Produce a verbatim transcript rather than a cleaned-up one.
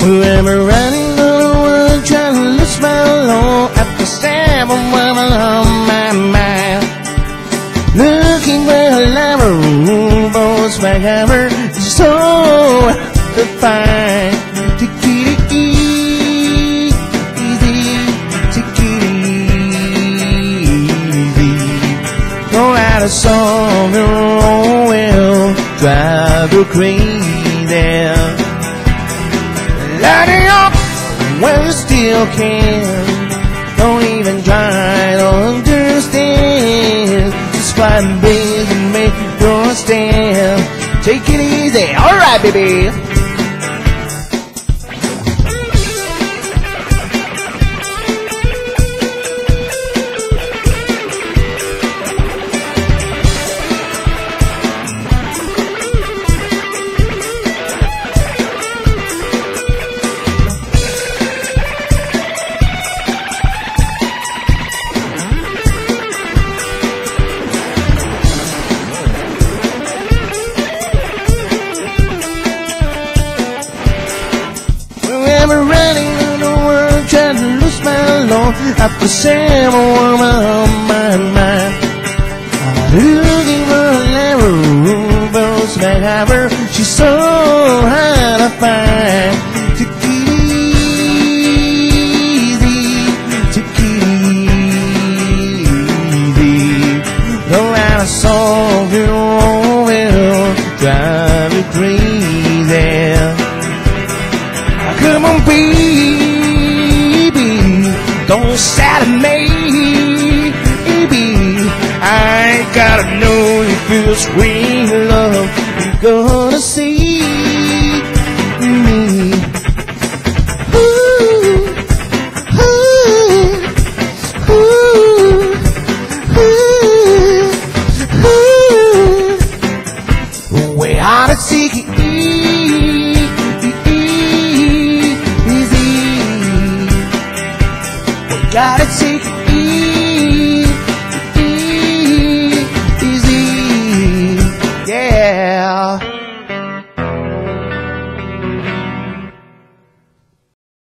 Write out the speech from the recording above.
I'm running on the world trying to lose my alone at the same woman on my mind. Looking for a lover who both my hammer is so to find. Take it easy, take it easy. Go out of song, your will drive you crazy. Light it up when you still can. Don't even try to understand. Just find ways and make your stand. Take it easy, alright baby. I'm running in the world trying to lose my alone at the same woman on my mind. Looking for a lover who blows my hammer. She's so hard to find. Take it easy, take it easy. No matter song you will drive you crazy. Come on, baby, don't sad me, baby. I gotta know you feel sweet love. You're gonna see me. Ooh, ooh, ooh, ooh, ooh. We ought to take it gotta take it easy.